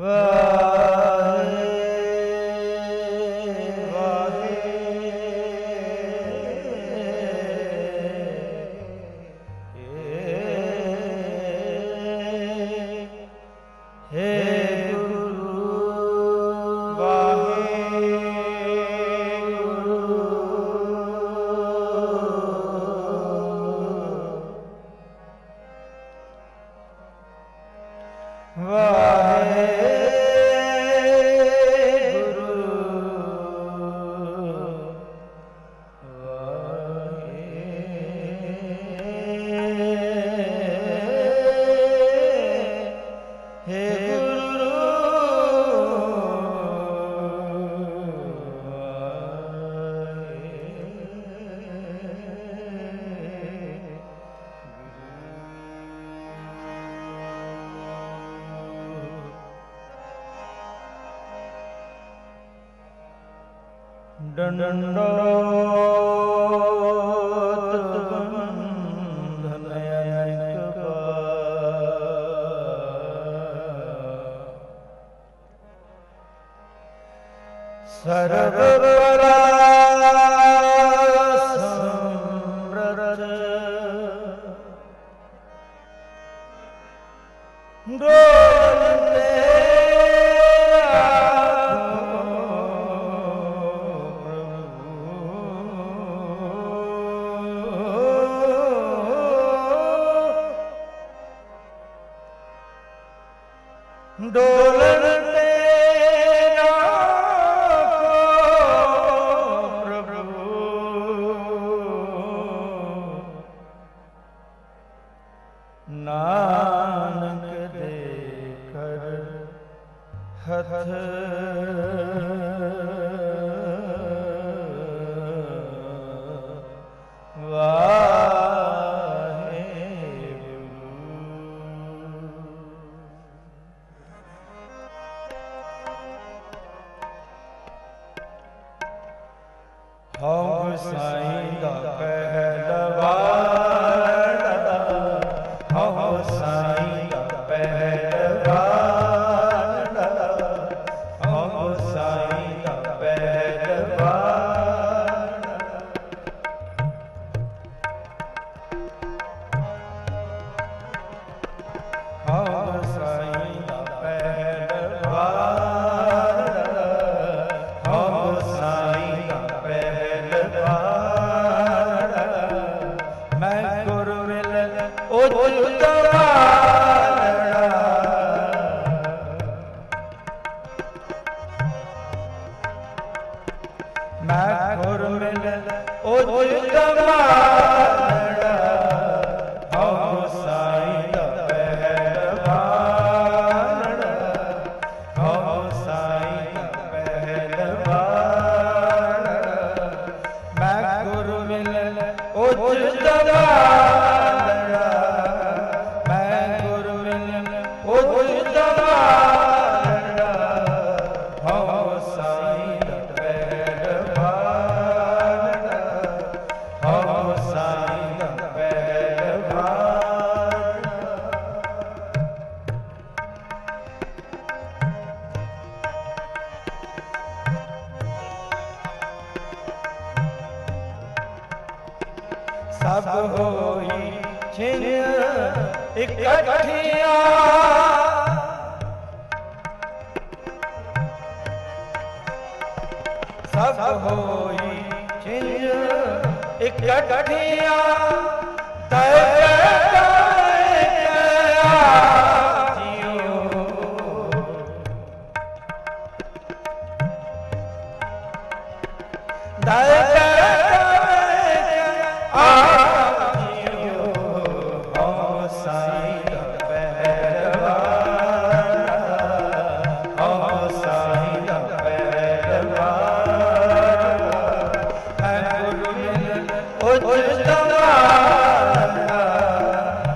Oh,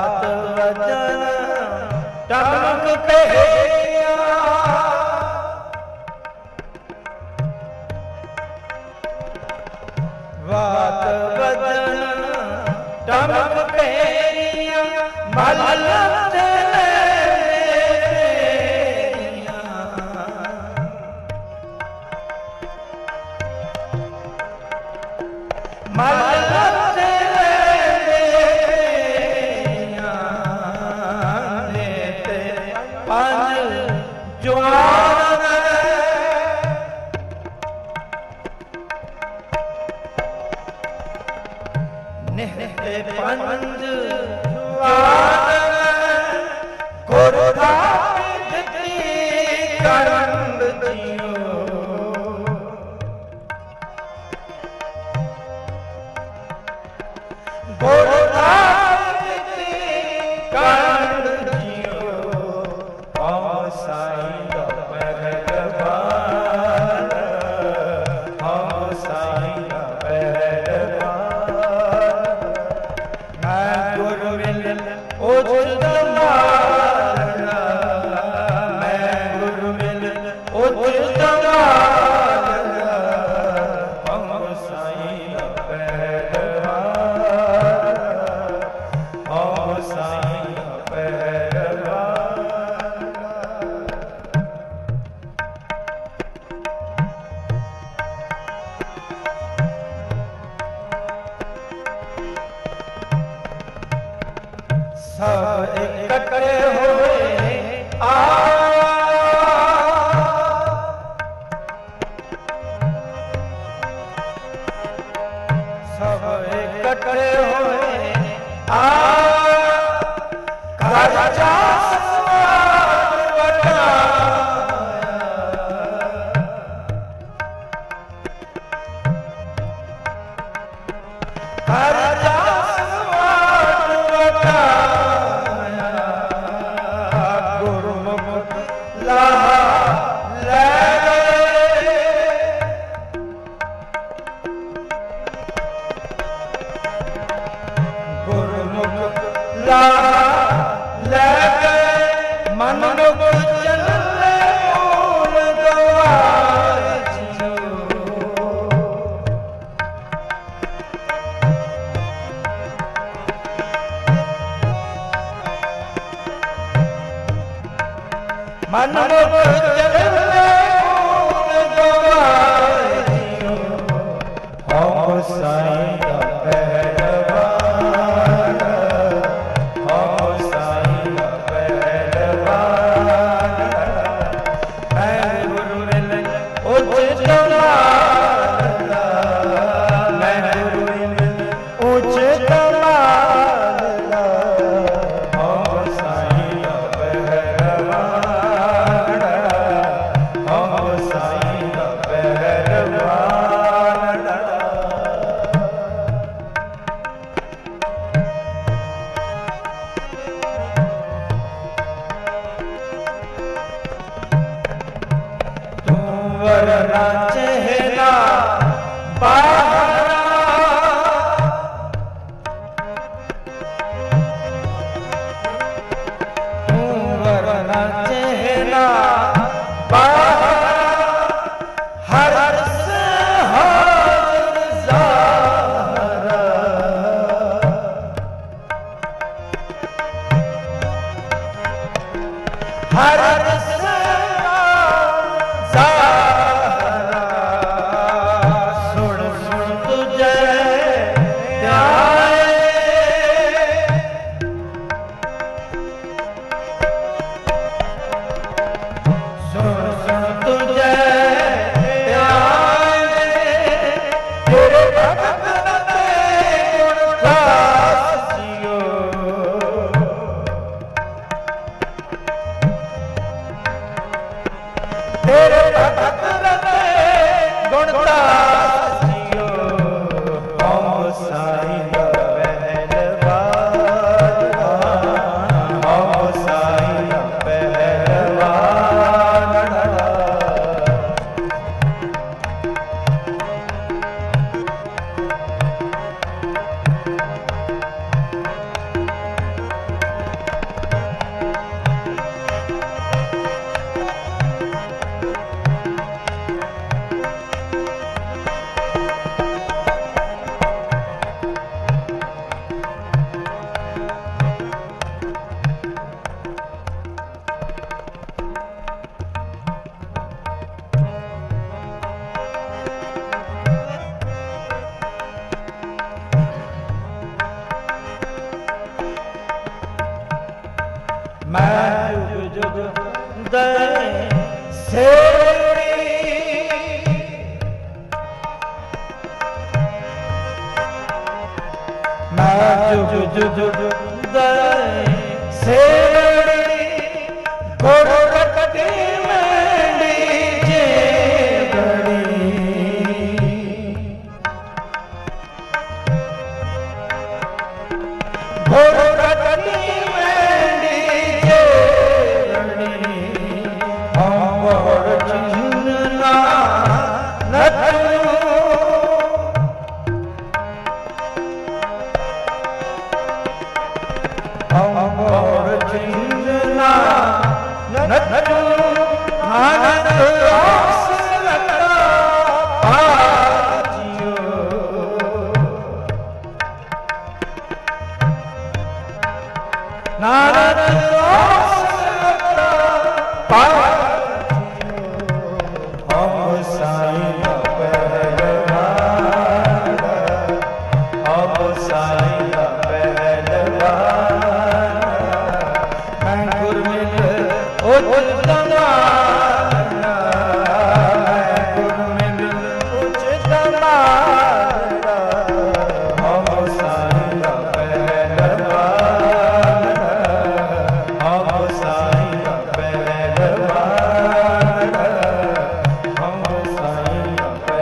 बात वचन टमक कहिया, बात वचन टमक कहिया, मल सब इकट्ठे हुए सब इकट्ठे हुए करजा मन चेहरा चेहरा हर से हर मैं जुग जुग दय सेवड़ी मैं जुग जुग दय सेवड़ी गोड़ रखती मेंढी जेवड़ी गोड़ रखती मेंढी जेवड़ी हम और चिन्ना नथू हम और चिन्ना नथू आनंद रास लगा पाजियो नारद रास लगा पाजियो हम साईं पहलवान हम साईं पहलवान मैं गुरमिल उचित माना मैं गुरमिल उचित माना हम साईं पहलवान हम साईं पहलवान हम साईं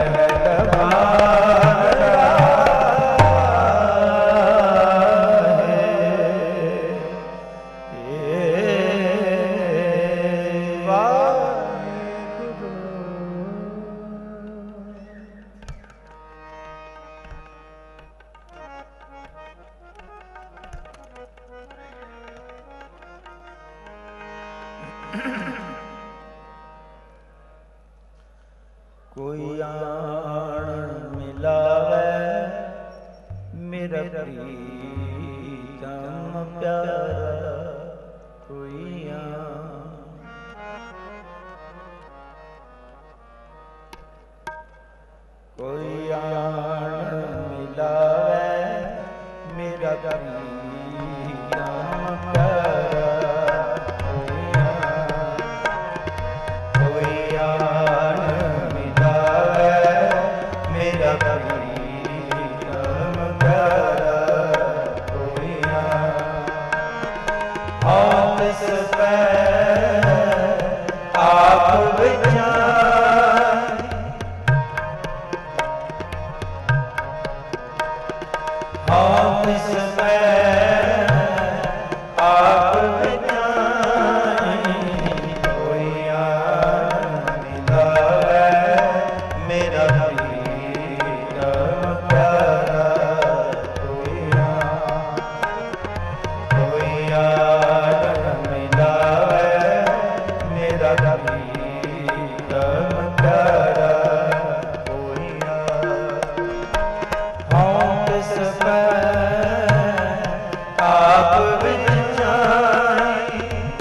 कोई आण मिलावे मेरा प्रीतम प्यारा कोई आण मिलावे मेरा प्रीतम प्यारा कोई आण मिलावे मेरा प्रीतम प्यारा कोई आप इस पे आप विचार आप इस पे आप विचार कोई आण मिलावे मेरा प्रीतम प्यारा कोई आण मिलावे मेरा प्रीतम प्यारा कोई हम किस पे आप विचार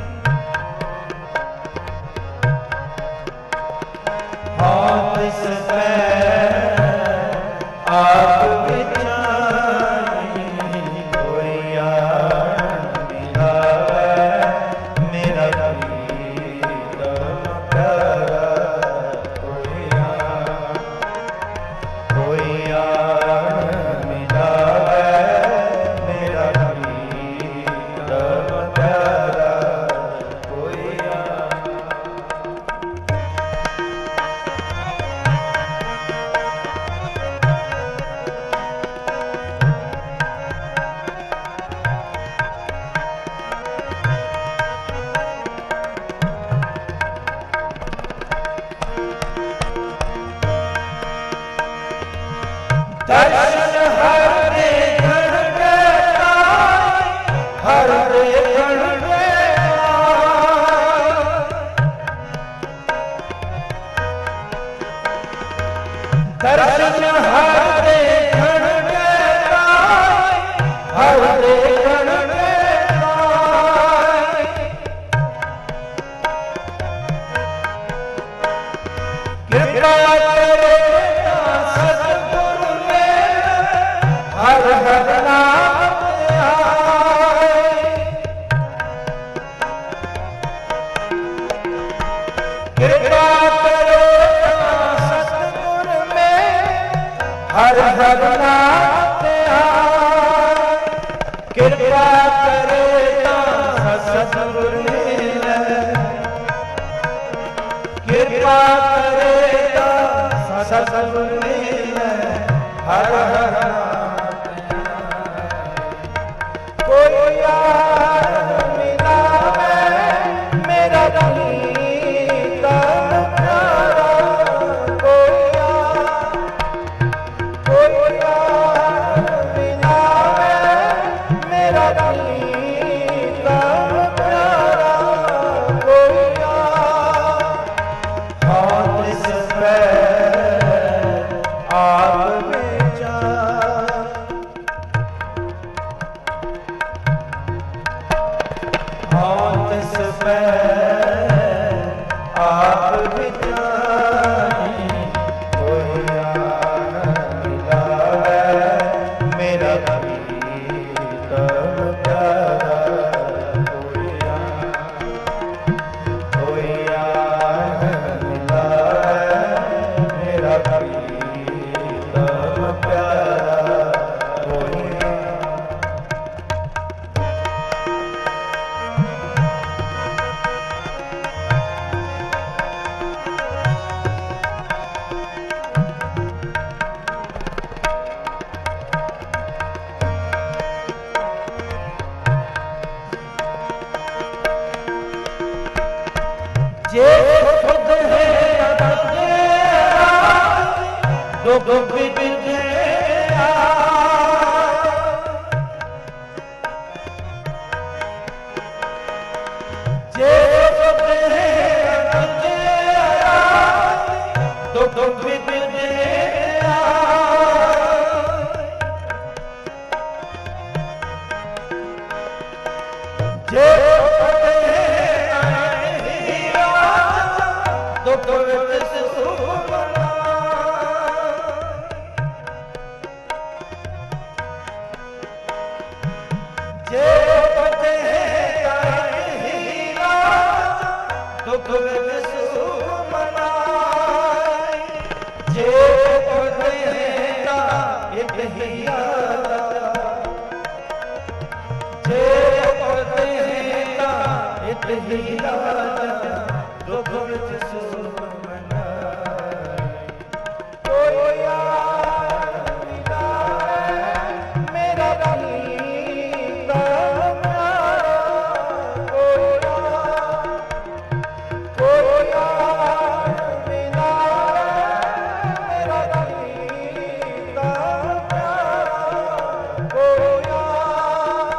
हम किस पे आप विचार कोई आण मिलावे मेरा प्रीतम प्यारा कोई आण मिलावे मेरा प्रीतम प्यारा कोई दर्शन हर देखण के आए हर देखण के आए दर्शन हर देखण के आए हर देखण के आए कृपा करे सतगुरु हर नाम आए कृपा करे सतगुर में हर हर नाम ध्यान। कृपा करे सतगुर मिले, कृपा करे सतगुर मिले हर हर नाम ध्यान। कोई यार मिला मैं मेरा प्रीतम प्यारा, कोई यार मिला मैं मेरा प्रीतम प्यारा, कोई यार हाथ इस पे आप विचार। हाथ इस पे आप विचारी, कोई यार मिला है मेरा प्रीतम प्यारा, कोई यार मिला है मेरा प्रीतम प्यारा, कोई जे खुद है दुख विद्या, जे खुद है दुख विद्या, जे दुख विद सुख जे पते हीरा दुख विद सुख मनाए, जे पते एक हीरा, जे पते एक हीरा दुख विद सुख मनाए। कोई यार मिला है मेरा प्रीतम प्यारा, कोई यार मिला है मेरा प्रीतम प्यारा, कोई यार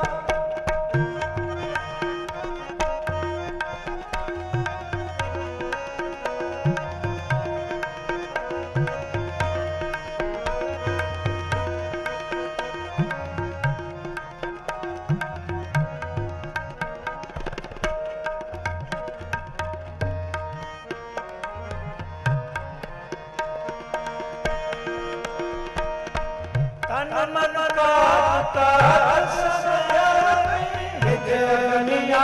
तन मन का विजनिया,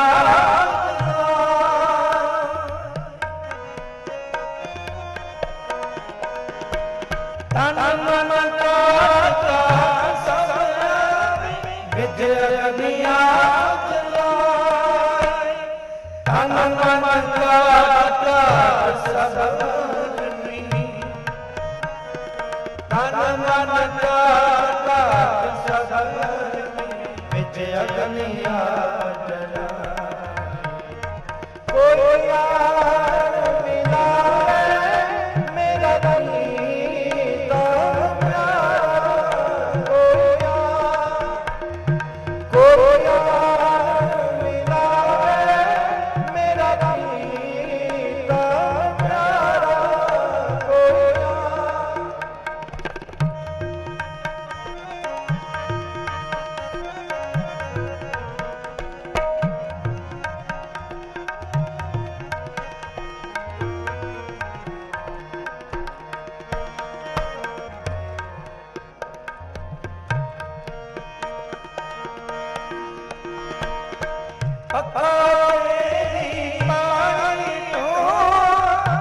तन मन का विजनिया, तन मन का सब तन मन का विजय अग्निया जला। कोई यार मिला है मेरा प्रीतम प्यारा, कोई यार मिला है मेरा प्रीतम प्यारा, कोई यार तेरी पानी तो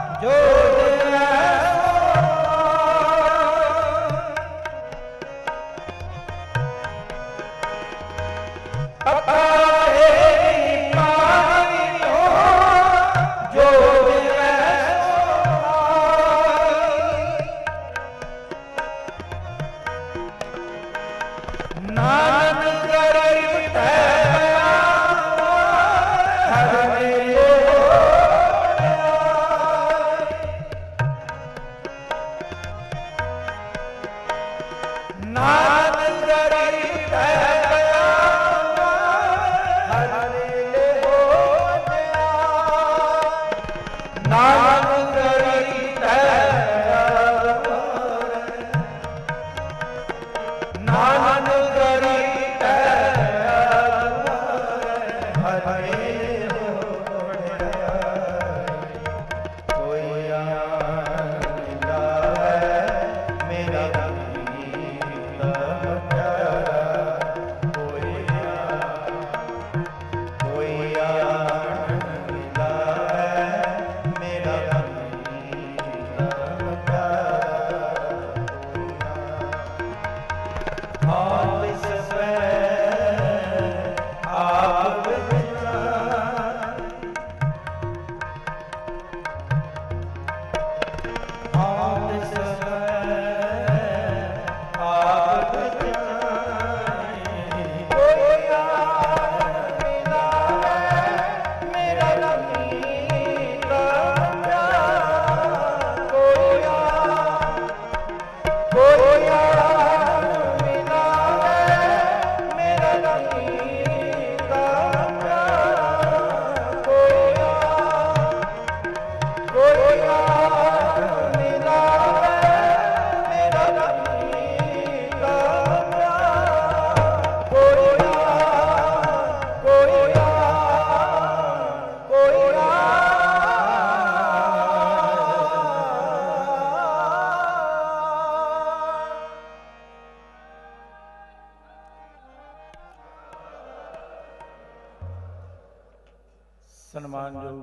ਸਨਮਾਨਯੋਗ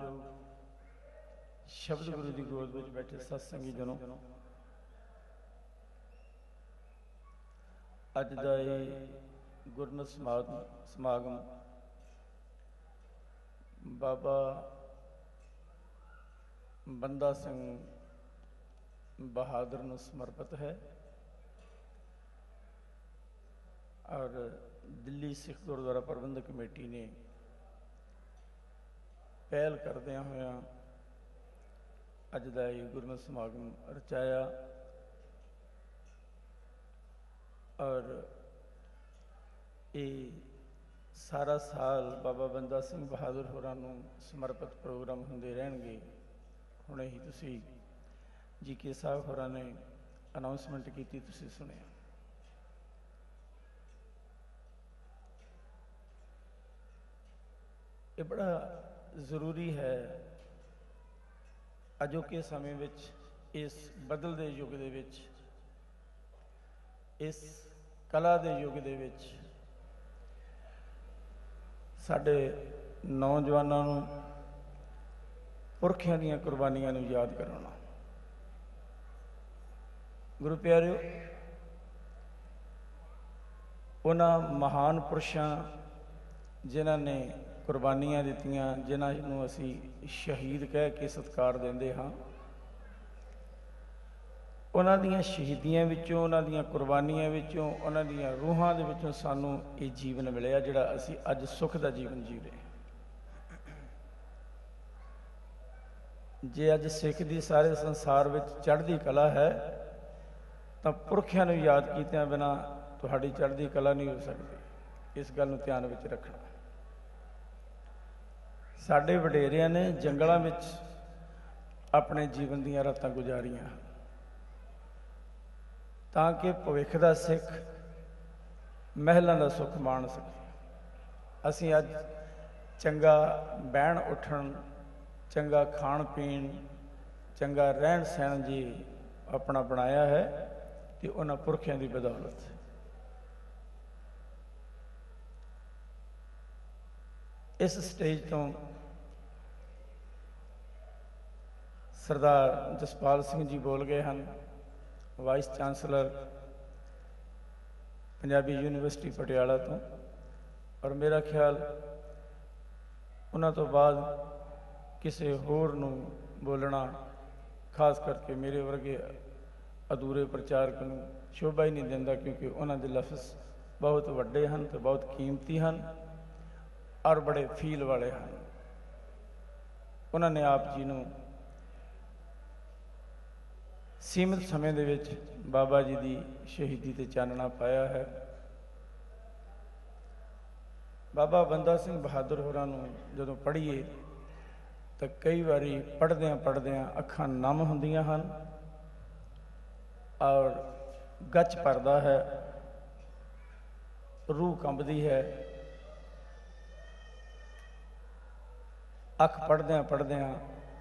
ਸ਼ਬਦ ਗੁਰੂ ਦੀ ਗੋਦ ਵਿੱਚ ਬੈਠੇ ਸਤਸੰਗੀ ਜਨੋ, ਅੱਜ ਦਾ ਇਹ ਗੁਰਮਤਿ ਸਮਾਗਮ ਬਾਬਾ ਬੰਦਾ ਸਿੰਘ ਬਹਾਦਰ ਨੂੰ ਸਮਰਪਿਤ ਹੈ ਔਰ ਦਿੱਲੀ ਸਿੱਖ ਗੁਰਦੁਆਰਾ ਪ੍ਰਬੰਧਕ ਕਮੇਟੀ ਨੇ ਪਹਿਲ ਕਰਦਿਆਂ ਹੋਇਆਂ ਅੱਜ ਦਾ ਇਹ ਗੁਰਮਤਿ ਸਮਾਗਮ ਰਚਾਇਆ ਔਰ ਇਹ ਸਾਰਾ ਸਾਲ ਬਾਬਾ ਬੰਦਾ ਸਿੰਘ ਬਹਾਦਰ ਹੋਰਾਂ ਨੂੰ ਸਮਰਪਿਤ ਪ੍ਰੋਗਰਾਮ ਹੁੰਦੇ ਰਹਿਣਗੇ। ਹੁਣੇ ਹੀ ਤੁਸੀਂ ਜੀ ਕੇ ਸਾਹਿਬ ਹੋਰਾਂ ਨੇ ਅਨਾਉਂਸਮੈਂਟ ਕੀਤੀ, ਤੁਸੀਂ ਸੁਣਿਆ। ਇਹ ਬੜਾ ਜ਼ਰੂਰੀ ਹੈ ਅਜੋਕੇ ਸਮੇਂ ਵਿੱਚ, ਇਸ ਬਦਲਦੇ ਯੁੱਗ ਦੇ ਵਿੱਚ, ਇਸ ਕਲਾ ਦੇ ਯੁੱਗ ਦੇ ਵਿੱਚ ਸਾਡੇ ਨੌਜਵਾਨਾਂ ਨੂੰ ਪੁਰਖਿਆਂ ਦੀਆਂ ਕੁਰਬਾਨੀਆਂ ਨੂੰ ਯਾਦ ਕਰਾਉਣਾ। ਗੁਰੂ ਪਿਆਰਿਓ, ਉਹਨਾਂ ਮਹਾਨ ਪੁਰਸ਼ਾਂ ਜਿਨ੍ਹਾਂ ਨੇ ਕੁਰਬਾਨੀਆਂ ਦਿੱਤੀਆਂ, ਜਿਨ੍ਹਾਂ ਨੂੰ ਅਸੀਂ ਸ਼ਹੀਦ ਕਹਿ ਕੇ ਸਤਿਕਾਰ ਦਿੰਦੇ ਹਾਂ, ਉਹਨਾਂ ਦੀਆਂ ਸ਼ਹੀਦੀਆਂ ਵਿੱਚੋਂ, ਉਹਨਾਂ ਦੀਆਂ ਕੁਰਬਾਨੀਆਂ ਵਿੱਚੋਂ, ਉਹਨਾਂ ਦੀਆਂ ਰੂਹਾਂ ਦੇ ਵਿੱਚੋਂ ਸਾਨੂੰ ਇਹ ਜੀਵਨ ਮਿਲਿਆ ਜਿਹੜਾ ਅਸੀਂ ਅੱਜ ਸੁੱਖ ਦਾ ਜੀਵਨ ਜੀ ਰਹੇ ਹਾਂ। ਜੇ ਅੱਜ ਸਿੱਖ ਦੀ ਸਾਰੇ ਸੰਸਾਰ ਵਿੱਚ ਚੜ੍ਹਦੀ ਕਲਾ ਹੈ ਤਾਂ ਪੁਰਖਿਆਂ ਨੂੰ ਯਾਦ ਕੀਤਿਆਂ ਬਿਨਾਂ ਤੁਹਾਡੀ ਚੜ੍ਹਦੀ ਕਲਾ ਨਹੀਂ ਹੋ ਸਕਦੀ। ਇਸ ਗੱਲ ਨੂੰ ਧਿਆਨ ਵਿੱਚ ਰੱਖਣਾ। ਸਾਡੇ ਵਡੇਰਿਆਂ ਨੇ ਜੰਗਲਾਂ ਵਿੱਚ ਆਪਣੇ ਜੀਵਨ ਦੀਆਂ ਰਾਤਾਂ ਗੁਜ਼ਾਰੀਆਂ ਤਾਂ ਕਿ ਭਵਿੱਖ ਦਾ ਸਿੱਖ ਮਹਿਲਾਂ ਦਾ ਸੁੱਖ ਮਾਣ ਸਕੇ। ਅਸੀਂ ਅੱਜ ਚੰਗਾ ਬਹਿਣ ਉੱਠਣ, ਚੰਗਾ ਖਾਣ ਪੀਣ, ਚੰਗਾ ਰਹਿਣ ਸਹਿਣ ਜੀ ਆਪਣਾ ਬਣਾਇਆ ਹੈ ਤੇ ਉਹਨਾਂ ਪੁਰਖਿਆਂ ਦੀ ਬਦੌਲਤ। ਇਸ ਸਟੇਜ ਤੋਂ ਸਰਦਾਰ ਜਸਪਾਲ ਸਿੰਘ ਜੀ ਬੋਲ ਗਏ ਹਨ, vice chancellor Punjabi university Patiala ਤੋਂ, ਔਰ ਮੇਰਾ ਖਿਆਲ ਉਹਨਾਂ ਤੋਂ ਬਾਅਦ ਕਿਸੇ ਹੋਰ ਨੂੰ ਬੋਲਣਾ, ਖਾਸ ਕਰਕੇ ਮੇਰੇ ਵਰਗੇ ਅਧੂਰੇ ਪ੍ਰਚਾਰਕ ਨੂੰ ਸ਼ੋਭਾ ਹੀ ਨਹੀਂ ਦਿੰਦਾ, ਕਿਉਂਕਿ ਉਹਨਾਂ ਦੇ ਲਫ਼ਜ਼ ਬਹੁਤ ਵੱਡੇ ਹਨ ਤੇ ਬਹੁਤ ਕੀਮਤੀ ਹਨ ਔਰ ਬੜੇ ਫੀਲ ਵਾਲੇ ਹਨ। ਉਹਨਾਂ ਨੇ ਆਪ ਜੀ ਨੂੰ ਸੀਮਿਤ ਸਮੇਂ ਦੇ ਵਿੱਚ ਬਾਬਾ ਜੀ ਦੀ ਸ਼ਹੀਦੀ ਤੇ ਚਾਨਣਾ ਪਾਇਆ ਹੈ। ਬਾਬਾ ਬੰਦਾ ਸਿੰਘ ਬਹਾਦਰ ਹੋਰਾਂ ਨੂੰ ਜਦੋਂ ਪੜ੍ਹੀਏ ਤਾਂ ਕਈ ਵਾਰੀ ਪੜ੍ਹਦਿਆਂ ਅੱਖਾਂ ਨਮ ਹੁੰਦੀਆਂ ਹਨ ਔਰ ਗੱਚ ਭਰਦਾ ਹੈ, ਰੂਹ ਕੰਬਦੀ ਹੈ। ਅੱਖ ਪੜ੍ਹਦਿਆਂ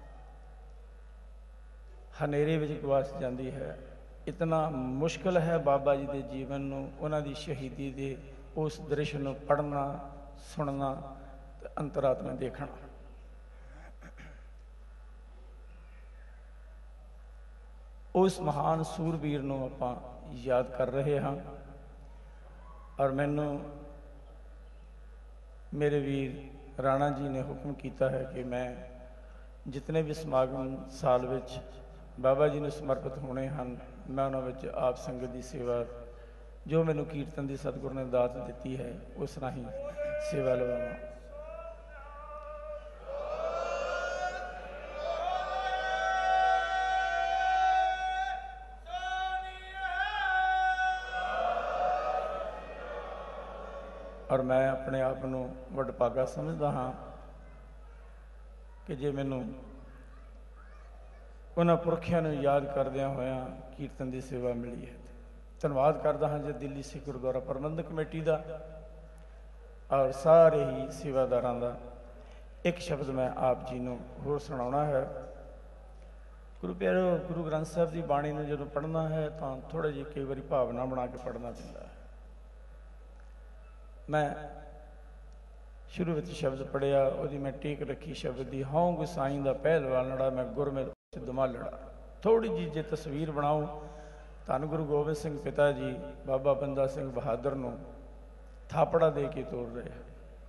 ਹਨੇਰੇ ਵਿੱਚ ਗਵਾਚ ਜਾਂਦੀ ਹੈ। ਇਤਨਾ ਮੁਸ਼ਕਿਲ ਹੈ ਬਾਬਾ ਜੀ ਦੇ ਜੀਵਨ ਨੂੰ, ਉਹਨਾਂ ਦੀ ਸ਼ਹੀਦੀ ਦੇ ਉਸ ਦ੍ਰਿਸ਼ ਨੂੰ ਪੜ੍ਹਨਾ, ਸੁਣਨਾ ਤੇ ਅੰਤਰਾਤਮਾ ਦੇਖਣਾ। ਉਸ ਮਹਾਨ ਸੂਰਬੀਰ ਨੂੰ ਆਪਾਂ ਯਾਦ ਕਰ ਰਹੇ ਹਾਂ ਔਰ ਮੈਨੂੰ ਮੇਰੇ ਵੀਰ ਰਾਣਾ ਜੀ ਨੇ ਹੁਕਮ ਕੀਤਾ ਹੈ ਕਿ ਮੈਂ ਜਿਤਨੇ ਵੀ ਸਮਾਗਮ ਸਾਲ ਵਿੱਚ ਬਾਬਾ ਜੀ ਨੂੰ ਸਮਰਪਿਤ ਹੋਣੇ ਹਨ, ਮੈਂ ਉਹਨਾਂ ਵਿੱਚ ਆਪ ਸੰਗਤ ਦੀ ਸੇਵਾ, ਜੋ ਮੈਨੂੰ ਕੀਰਤਨ ਦੀ ਸਤਿਗੁਰੂ ਨੇ ਦਾਤ ਦਿੱਤੀ ਹੈ, ਉਸ ਰਾਹੀਂ ਸੇਵਾ ਲਵਾਵਾਂ। ਔਰ ਮੈਂ ਆਪਣੇ ਆਪ ਨੂੰ ਵਡਭਾਗਾ ਸਮਝਦਾ ਹਾਂ ਕਿ ਜੇ ਮੈਨੂੰ ਉਹਨਾਂ ਪੁਰਖਿਆਂ ਨੂੰ ਯਾਦ ਕਰਦਿਆਂ ਹੋਇਆਂ ਕੀਰਤਨ ਦੀ ਸੇਵਾ ਮਿਲੀ ਹੈ। ਧੰਨਵਾਦ ਕਰਦਾ ਹਾਂ ਜੀ ਦਿੱਲੀ ਸਿੱਖ ਗੁਰਦੁਆਰਾ ਪ੍ਰਬੰਧਕ ਕਮੇਟੀ ਦਾ ਔਰ ਸਾਰੇ ਹੀ ਸੇਵਾਦਾਰਾਂ ਦਾ। ਇੱਕ ਸ਼ਬਦ ਮੈਂ ਆਪ ਜੀ ਨੂੰ ਹੋਰ ਸੁਣਾਉਣਾ ਹੈ। ਗੁਰੂ ਪਿਆਰਿਓ, ਗੁਰੂ ਗ੍ਰੰਥ ਸਾਹਿਬ ਦੀ ਬਾਣੀ ਨੂੰ ਜਦੋਂ ਪੜ੍ਹਨਾ ਹੈ ਤਾਂ ਥੋੜ੍ਹਾ ਜਿਹੀ ਕਈ ਵਾਰੀ ਭਾਵਨਾ ਬਣਾ ਕੇ ਪੜ੍ਹਨਾ ਪੈਂਦਾ ਹੈ। ਮੈਂ शुरू में शब्द पढ़िया वो मैं टीक रखी शब्द की हूँ गुसाई का पहलवानड़ा मैं गुरमेल दमालड़ा। थोड़ी जी जे तस्वीर बनाऊँ धन गुरु गोबिंद सिंह पिता जी बाबा बंदा सिंह बहादुर नूं थापड़ा दे के तोड़ रहे हैं।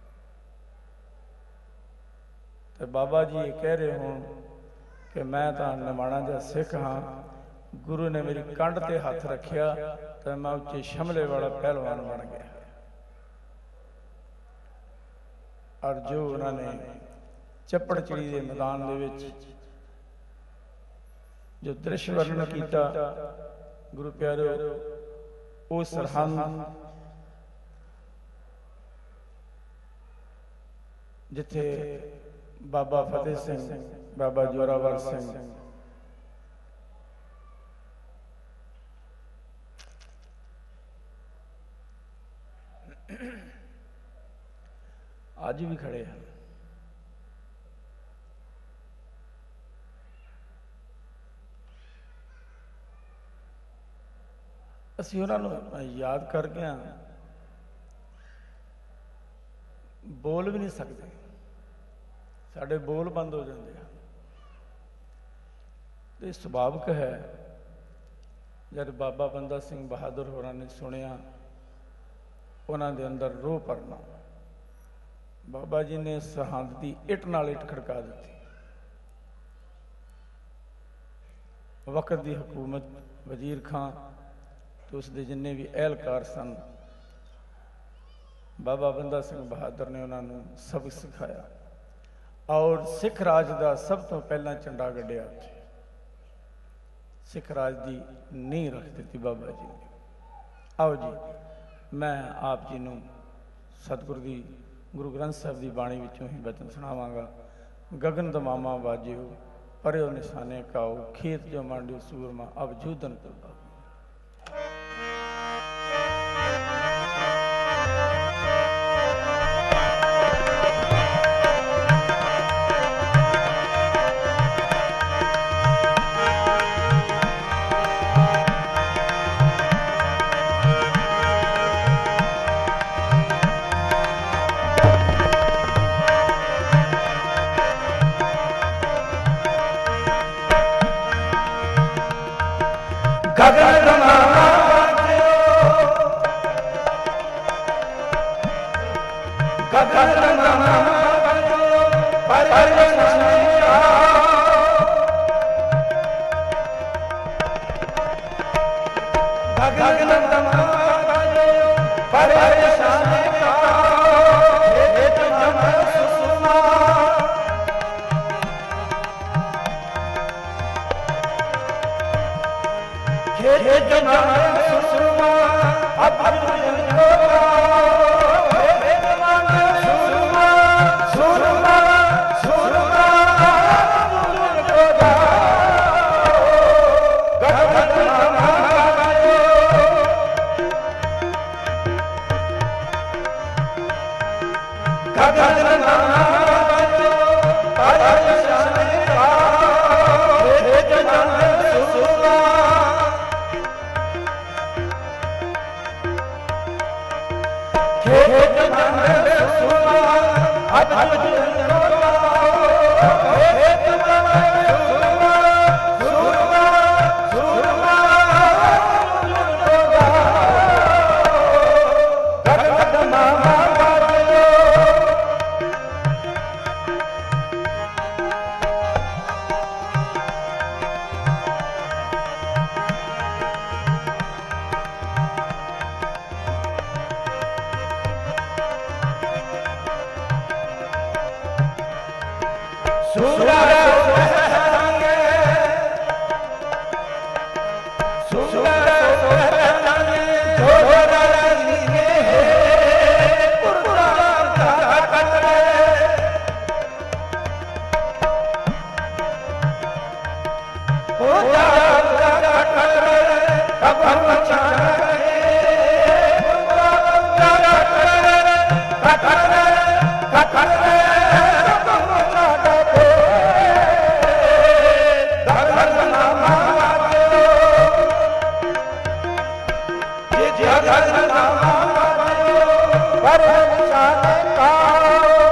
तो बाबा जी ये कह रहे हों कि मैं तो निमाणा जा सिख हाँ, गुरु ने मेरी कंध ते हाथ रखिया तो मैं उच्चे शमले वाला पहलवान बन गया। और जो उन्होंने चप्पड़ चिड़ी के मैदान दे विच जो दृश्य वर्णन किया गुरु प्यारो वो सरहंद जिथे बाबा फतेह सिंह बाबा जोरावर सिंह आज भी खड़े हैं। असीं उन्होंने याद कर गए बोल भी नहीं सकते, साढ़े बोल बंद हो जाते हैं। तो सुभाविक है जब बाबा बंदा सिंह बहादुर होरां ने सुनिया उन्होंने अंदर रोह भरना। बाबा जी ने सरहंद की इट नाल इट खड़का दी। वक्त की हुकूमत वजीर खां तो उसके जिन्ने भी एहलकार सन बाबा बंदा सिंह बहादुर ने उन्होंने सबक सिखाया और सिख राज का सब तो पहला झंडा गढ़िया। सिख राज की नींह रख दी बाबा जी ने। आओ जी मैं आप जी नूं सतगुरु की गुरु ग्रंथ साहब की बाणी विचों ही बचन सुनावांगा। गगन दमामा बाजियो परयो निशाने काओ खेत जो मांडियो सूरमा अब जूदन करदा। जगन नाम पर निशाने का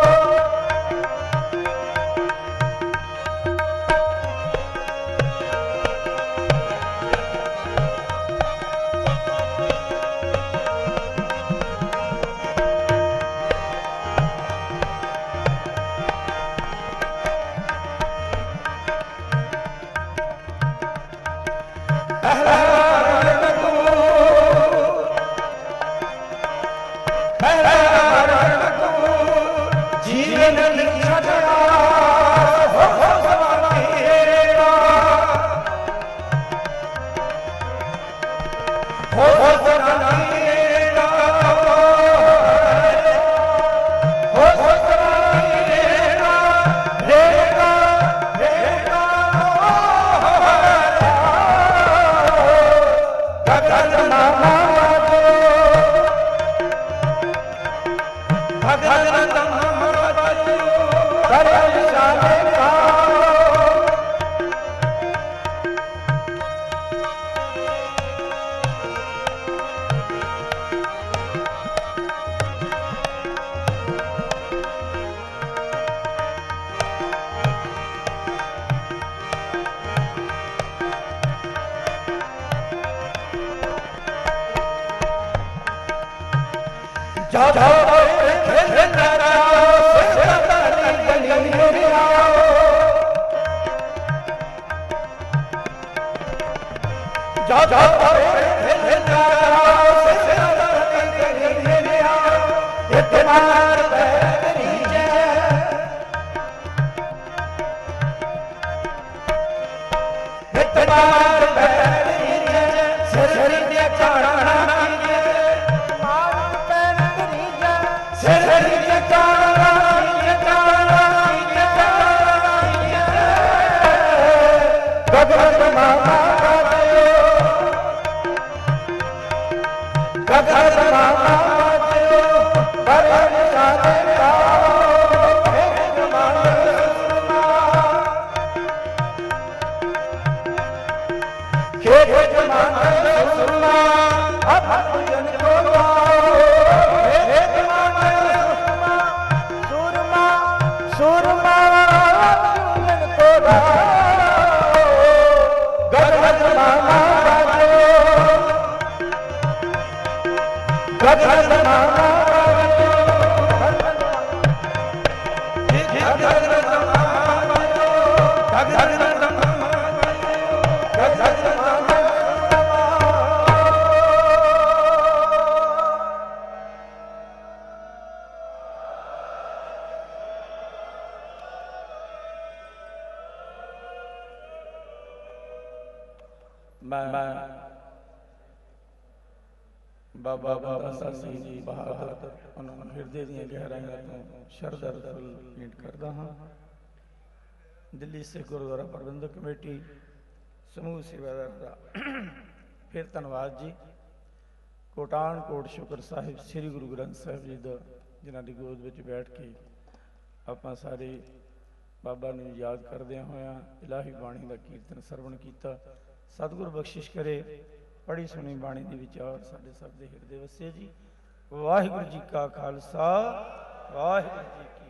बाबा बंदा सिंह जी बहादुर उन्होंने हिरदे दी गहराइयां तो शरधा फुल भेंट करता हाँ। दिल्ली सिख गुरुद्वारा प्रबंधक कमेटी समूह सेवादार का फिर धन्यवाद जी। कोटानकोट शुक्र साहिब श्री गुरु ग्रंथ साहिब जी का जिन्हों की गोद में बैठ के आप सारे बाबा ने याद करदे होया इलाही बाणी का कीर्तन सरवण किया। सतगुरु बख्शिश करे पढ़ी सुनी बाणी के विचार साढ़े सब के हिरदे वसे जी। वाहिगुरू जी का खालसा वाहिगुरू जी की